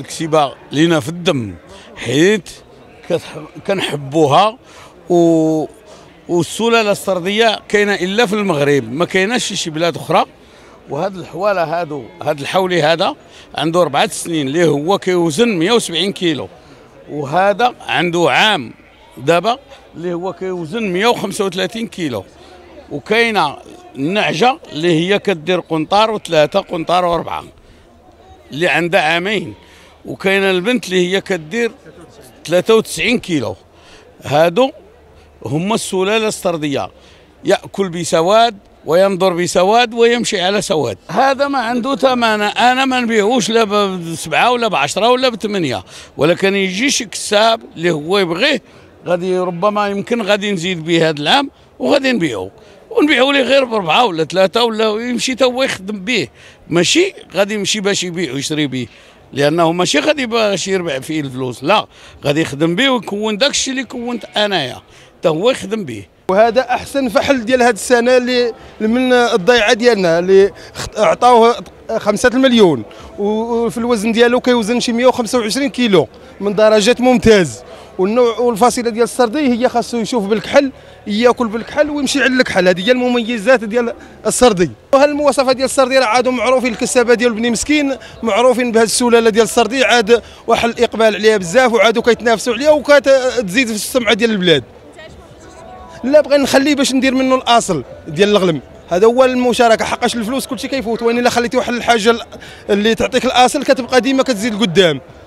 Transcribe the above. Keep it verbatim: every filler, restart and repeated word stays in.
الكسيبه لينا في الدم، حيت كنحبوها. و والسلاله السرديه كاينه الا في المغرب، ما كايناش شي بلاد اخرى. وهاد الحواله هادو، هاد الحولي هذا عنده أربعة سنين اللي هو كيوزن مئة وسبعين كيلو، وهذا عنده عام دابا اللي هو كيوزن مئة وخمسة وثلاثين كيلو. وكاينه النعجه اللي هي كدير قنطار وثلاثه قنطار واربعه اللي عندها عامين، وكاينه البنت اللي هي كدير ثلاثة وتسعين كيلو. هادو هما السلاله السرديه، ياكل بسواد وينظر بسواد ويمشي على سواد. هذا ما عنده ثمن، انا ما نبيعوش لا بسبعه ولا بعشره ولا بثمانيه، ولكن يجي شي كساب اللي هو يبغيه غادي ربما يمكن غادي نزيد به هذا العام وغادي نبيعو، ونبيعو ليه غير بربعه ولا ثلاثه، ولا يمشي تا هو يخدم به، ماشي غادي يمشي باش يبيع ويشري به، لانه ماشي غادي باش يربح فيه الفلوس، لا غادي يخدم به ويكون داك الشيء اللي كونت انايا تا هو يخدم به. وهذا احسن فحل ديال هذه السنه اللي من الضيعه ديالنا اللي عطاوه خمسة المليون، وفي الوزن ديالو كيوزن شي مئة وخمسة وعشرين كيلو من درجات ممتاز. والنوع والفصيله ديال السردي هي خاصو يشوف بالكحل، ياكل بالكحل ويمشي على الكحل، هذه هي المميزات ديال السردي. وهذه المواصفات ديال السردي راه عادوا معروفين، الكسابه ديال بني مسكين معروفين بهذه السلاله ديال السردي، عاد واحد الاقبال عليها بزاف وعادوا كيتنافسوا عليها وكتزيد في السمعه ديال البلاد. لا بغي نخليه باش ندير منه الاصل ديال الغلم، هذا هو المشاركه، حقاش الفلوس كلشي كيفوت، وين الا خليتي واحد الحاجه اللي تعطيك الاصل كتبقى ديما كتزيد لقدام.